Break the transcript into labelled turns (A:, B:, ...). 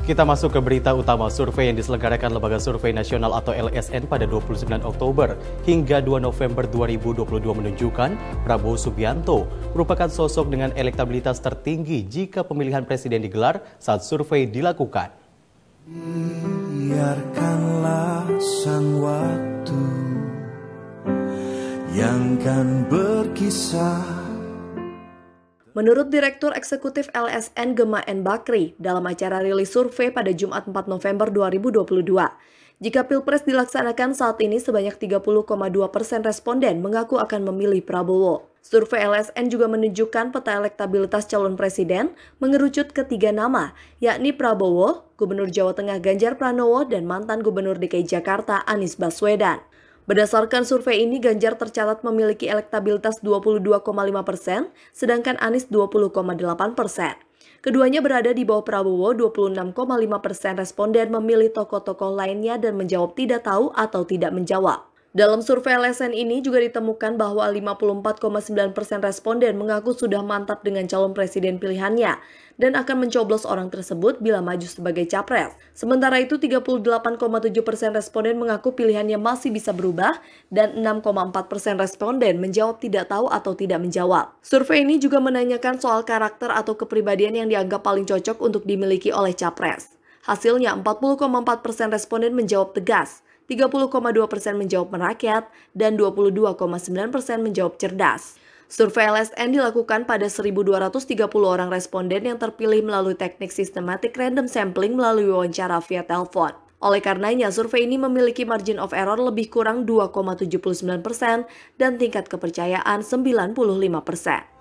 A: Kita masuk ke berita utama. Survei yang diselenggarakan Lembaga Survei Nasional atau LSN pada 29 Oktober hingga 2 November 2022 menunjukkan Prabowo Subianto merupakan sosok dengan elektabilitas tertinggi jika pemilihan presiden digelar saat survei dilakukan.
B: Biarkanlah sang waktu yang kan berkisah.
C: Menurut Direktur Eksekutif LSN Gema N. Bakri dalam acara rilis survei pada Jumat 4 November 2022, jika Pilpres dilaksanakan saat ini sebanyak 30,2% responden mengaku akan memilih Prabowo. Survei LSN juga menunjukkan peta elektabilitas calon presiden mengerucut ke 3 nama, yakni Prabowo, Gubernur Jawa Tengah Ganjar Pranowo, dan mantan Gubernur DKI Jakarta Anies Baswedan. Berdasarkan survei ini, Ganjar tercatat memiliki elektabilitas 22,5%, sedangkan Anies 20,8%. Keduanya berada di bawah Prabowo. 26,5% responden memilih tokoh-tokoh lainnya dan menjawab tidak tahu atau tidak menjawab. Dalam survei LSN ini juga ditemukan bahwa 54,9% responden mengaku sudah mantap dengan calon presiden pilihannya dan akan mencoblos orang tersebut bila maju sebagai capres. Sementara itu 38,7% responden mengaku pilihannya masih bisa berubah dan 6,4% responden menjawab tidak tahu atau tidak menjawab. Survei ini juga menanyakan soal karakter atau kepribadian yang dianggap paling cocok untuk dimiliki oleh capres. Hasilnya 40,4% responden menjawab tegas, 30,2% menjawab merakyat, dan 22,9% menjawab cerdas. Survei LSN dilakukan pada 1.230 orang responden yang terpilih melalui teknik sistematik random sampling melalui wawancara via telepon. Oleh karenanya, survei ini memiliki margin of error lebih kurang 2,79% dan tingkat kepercayaan 95%.